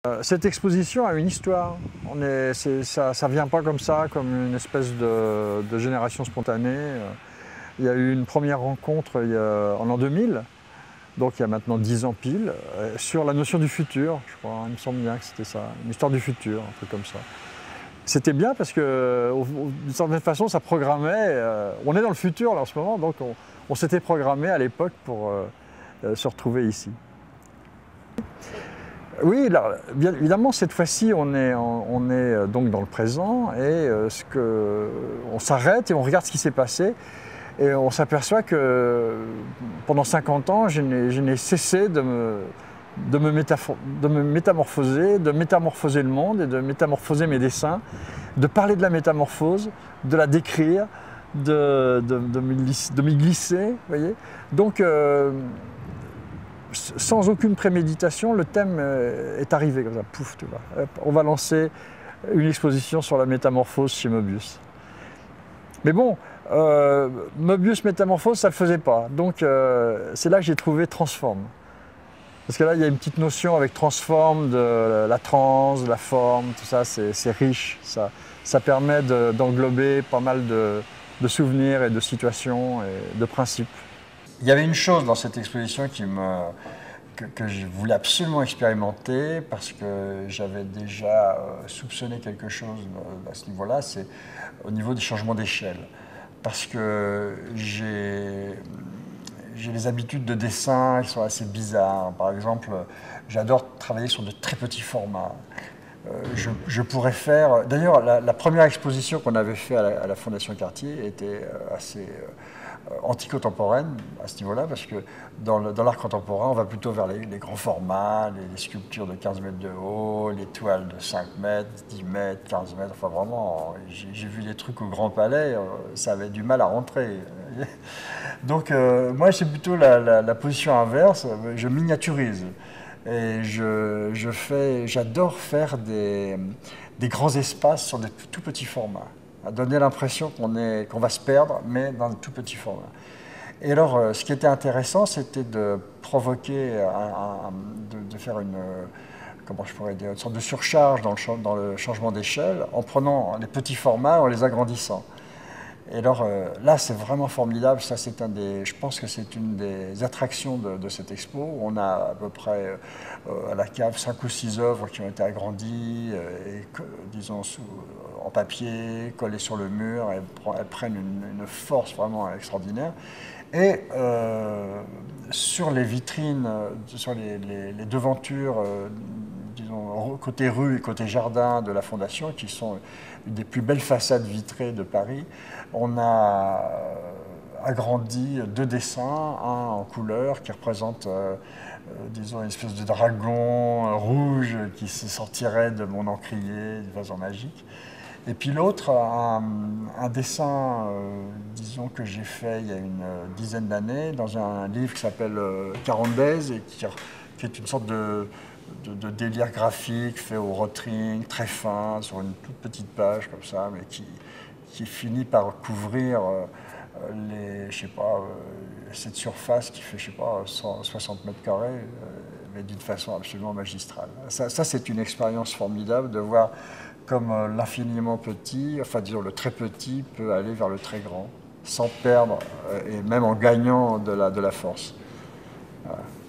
Cette exposition a une histoire. Ça ne vient pas comme ça, comme une espèce de génération spontanée. Il y a eu une première rencontre en l'an 2000, donc il y a maintenant 10 ans pile, sur la notion du futur, je crois. Il me semble bien que c'était ça, une histoire du futur, un truc comme ça. C'était bien parce que, d'une certaine façon, ça programmait. On est dans le futur là, en ce moment, donc on s'était programmé à l'époque pour se retrouver ici. Oui, là, bien évidemment, cette fois-ci, on est donc dans le présent et on s'arrête et on regarde ce qui s'est passé et on s'aperçoit que pendant 50 ans, je n'ai cessé de me métamorphoser, de métamorphoser le monde et de métamorphoser mes dessins, de parler de la métamorphose, de la décrire, de m'y glisser, vous voyez. Donc, sans aucune préméditation, le thème est arrivé comme ça, pouf, tu vois. Hop, on va lancer une exposition sur la métamorphose chez Moebius. Mais bon, Moebius métamorphose, ça ne le faisait pas. Donc c'est là que j'ai trouvé Transform. Parce que là, il y a une petite notion avec Transform, de la trans, de la forme, tout ça, c'est riche. Ça permet d'englober pas mal de souvenirs et de situations et de principes. Il y avait une chose dans cette exposition que je voulais absolument expérimenter parce que j'avais déjà soupçonné quelque chose à ce niveau-là, c'est au niveau des changements d'échelle. Parce que j'ai des habitudes de dessin qui sont assez bizarres. Par exemple, j'adore travailler sur de très petits formats. Je pourrais faire... D'ailleurs, la première exposition qu'on avait faite à la Fondation Cartier était assez anticontemporaine à ce niveau-là, parce que dans l'art contemporain, on va plutôt vers les grands formats, les sculptures de 15 mètres de haut, les toiles de 5 mètres, 10 mètres, 15 mètres, enfin vraiment, j'ai vu des trucs au Grand Palais, ça avait du mal à rentrer. Donc moi, c'est plutôt la position inverse, je miniaturise. Et j'adore faire des grands espaces sur des tout petits formats, à donner l'impression qu'on va se perdre, mais dans de tout petits formats. Et alors, ce qui était intéressant, c'était de provoquer, de faire comment je pourrais dire, une sorte de surcharge dans le changement d'échelle, en prenant les petits formats, en les agrandissant. Et alors là, c'est vraiment formidable. Ça, je pense que c'est une des attractions de cette expo. On a à peu près à la cave 5 ou 6 œuvres qui ont été agrandies, disons en papier, collées sur le mur. Elles prennent une force vraiment extraordinaire. Et sur les vitrines, sur les devantures, disons, côté rue et côté jardin de la Fondation, qui sont une des plus belles façades vitrées de Paris, on a agrandi 2 dessins, un en couleur qui représente, disons, une espèce de dragon rouge qui se sortirait de mon encrier d'une façon magique. Et puis l'autre, un dessin, disons, que j'ai fait il y a une dizaine d'années dans un livre qui s'appelle 40 Days et qui est une sorte de délire graphique fait au rotring, très fin, sur une toute petite page comme ça, mais qui finit par couvrir je sais pas, cette surface qui fait, je sais pas, 160 mètres carrés, mais d'une façon absolument magistrale. Ça c'est une expérience formidable de voir comme l'infiniment petit, enfin disons le très petit, peut aller vers le très grand, sans perdre, et même en gagnant de la force. Voilà.